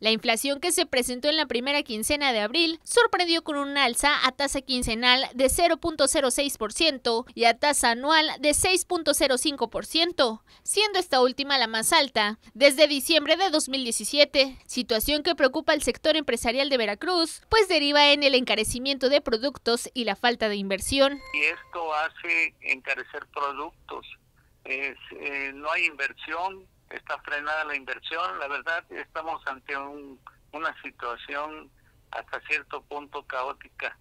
La inflación que se presentó en la primera quincena de abril sorprendió con un alza a tasa quincenal de 0.06% y a tasa anual de 6.05%, siendo esta última la más alta desde diciembre de 2017, situación que preocupa al sector empresarial de Veracruz, pues deriva en el encarecimiento de productos y la falta de inversión. Y esto hace encarecer productos, no hay inversión, está frenada la inversión. La verdad, estamos ante una situación hasta cierto punto caótica,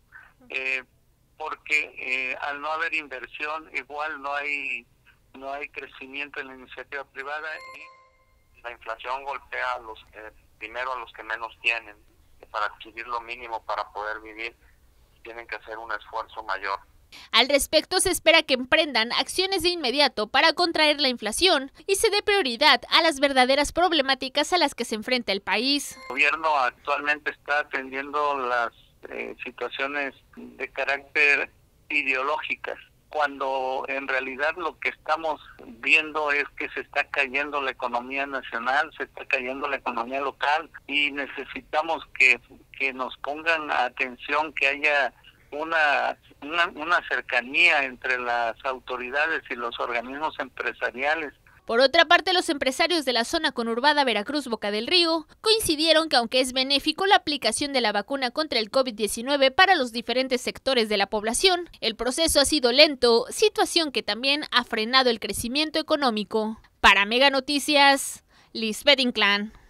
porque al no haber inversión, igual no hay crecimiento en la iniciativa privada y la inflación golpea primero a los que menos tienen. Para adquirir lo mínimo para poder vivir, tienen que hacer un esfuerzo mayor. Al respecto, se espera que emprendan acciones de inmediato para contraer la inflación y se dé prioridad a las verdaderas problemáticas a las que se enfrenta el país. El gobierno actualmente está atendiendo las situaciones de carácter ideológicas, cuando en realidad lo que estamos viendo es que se está cayendo la economía nacional, se está cayendo la economía local y necesitamos que nos pongan atención, que haya una cercanía entre las autoridades y los organismos empresariales. Por otra parte, los empresarios de la zona conurbada Veracruz-Boca del Río coincidieron que aunque es benéfico la aplicación de la vacuna contra el COVID-19 para los diferentes sectores de la población, el proceso ha sido lento, situación que también ha frenado el crecimiento económico. Para Mega Noticias, Lisbeth Inclán.